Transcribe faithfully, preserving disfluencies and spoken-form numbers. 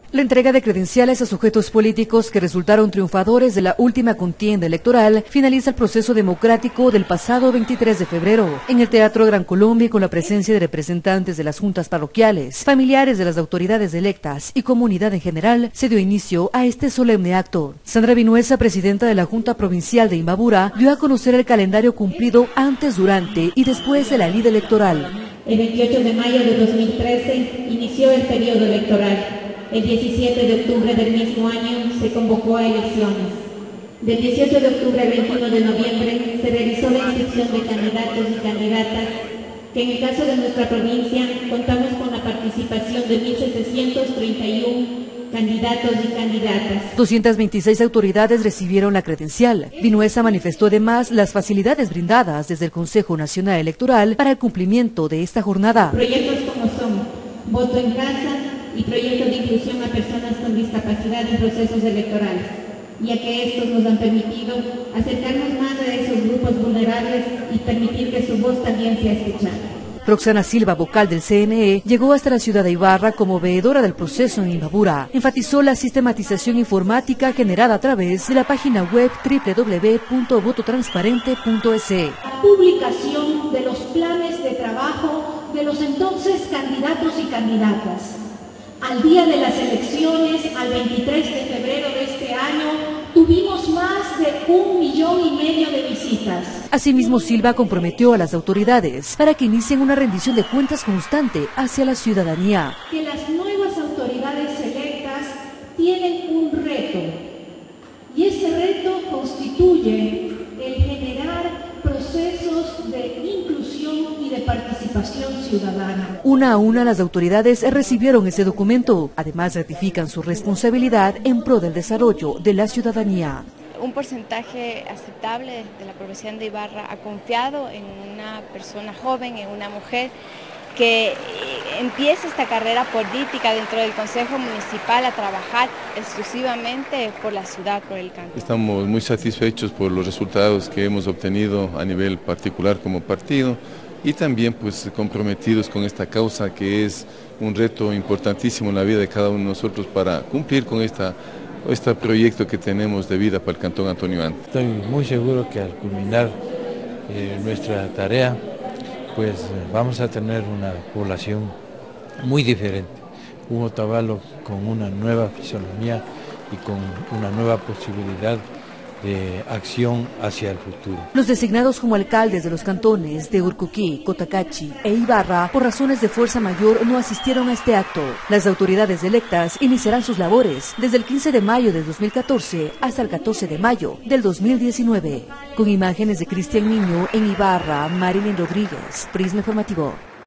La entrega de credenciales a sujetos políticos que resultaron triunfadores de la última contienda electoral finaliza el proceso democrático del pasado veintitrés de febrero en el Teatro Gran Colombia, con la presencia de representantes de las juntas parroquiales, familiares de las autoridades electas y comunidad en general. Se dio inicio a este solemne acto. Sandra Vinuesa, presidenta de la Junta Provincial de Imbabura, dio a conocer el calendario cumplido antes, durante y después de la lid electoral. El veintiocho de mayo de dos mil trece inició el periodo electoral. El diecisiete de octubre del mismo año se convocó a elecciones. Del dieciocho de octubre al veintiuno de noviembre se realizó la inscripción de candidatos y candidatas, que en el caso de nuestra provincia contamos con la participación de mil setecientos treinta y uno candidatos y candidatas. doscientas veintiséis autoridades recibieron la credencial. Vinuesa manifestó además las facilidades brindadas desde el Consejo Nacional Electoral para el cumplimiento de esta jornada. Proyectos como son voto en casa y proyectos de inclusión a personas con discapacidad en procesos electorales, ya que estos nos han permitido acercarnos más a esos grupos vulnerables y permitir que su voz también sea escuchada. Roxana Silva, vocal del C N E, llegó hasta la ciudad de Ibarra como veedora del proceso en Imbabura. Enfatizó la sistematización informática generada a través de la página web doble u doble u doble u punto voto transparente punto es. La publicación de los planes de trabajo de los entonces candidatos y candidatas. Al día de las elecciones, al veintitrés de febrero de este año, tuvimos más de un millón y medio de visitas. Asimismo, Silva comprometió a las autoridades para que inicien una rendición de cuentas constante hacia la ciudadanía. Que las nuevas autoridades electas tienen un reto, y ese reto constituye el generar procesos de inclusión y de participación ciudadana. Una a una las autoridades recibieron ese documento. Además, ratifican su responsabilidad en pro del desarrollo de la ciudadanía. Un porcentaje aceptable de la población de Ibarra ha confiado en una persona joven, en una mujer que empieza esta carrera política dentro del Consejo Municipal a trabajar exclusivamente por la ciudad, por el cantón. Estamos muy satisfechos por los resultados que hemos obtenido a nivel particular como partido y también pues comprometidos con esta causa, que es un reto importantísimo en la vida de cada uno de nosotros para cumplir con esta, este proyecto que tenemos de vida para el Cantón Antonio Ante. Estoy muy seguro que al culminar eh, nuestra tarea, pues vamos a tener una población muy diferente, un Otavalo con una nueva fisonomía y con una nueva posibilidad de acción hacia el futuro. Los designados como alcaldes de los cantones de Urcuquí, Cotacachi e Ibarra, por razones de fuerza mayor, no asistieron a este acto. Las autoridades electas iniciarán sus labores desde el quince de mayo de dos mil catorce hasta el catorce de mayo del dos mil diecinueve. Con imágenes de Cristian Niño en Ibarra, Marilyn Rodríguez, Prisma Informativo.